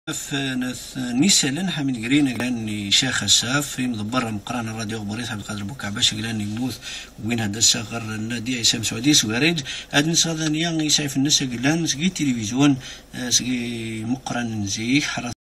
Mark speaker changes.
Speaker 1: نيسالن حميد قرينا قلاني شيخ الساف في مضبر مقران الراديو غبريت عبد القادر بوكع باش قلاني نموت وين هذا الصغر النادي عصام سعودي سواريج هاد نصادنيا يسعف الناس قلان سقي تلفزيون سقي مقران نزيك